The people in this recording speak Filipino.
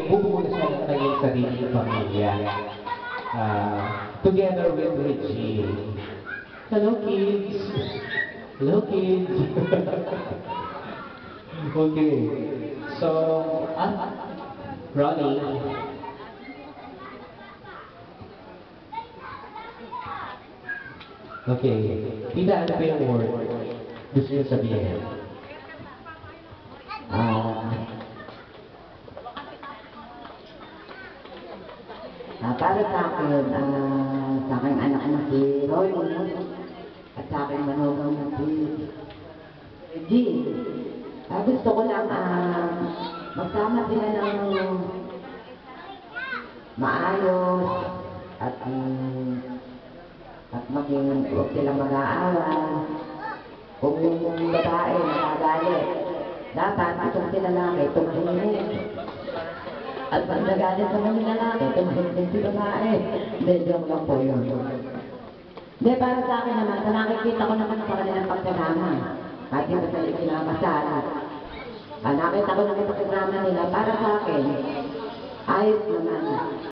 bubuo na siya ng kanyang sariling pamilya. Together with Regine. Hello, kids! Hello, kids! Okay. So, Ronnie. Okay. Tita, ano pa yung word? Gusto niyo sabihin? Para sa aking anak na si Ronnie, at sa aking manugang na si Regine, gusto ko lang magsama sila ng maayos at maging huwag silang mag-aaral. Kung yung babae nakagalit, dapat itong sila lalaki, tumahimik. At pag nagalit naman yung lalaki, tumahimik si babae. Hindi, joke lang po yun. Hindi, para sa akin naman, sa nakikita ko naman sa kanilang pagsasama. Kahit yung kasali sila masala. Nakita ko naman pagsasama nila, para sa akin, ayos naman.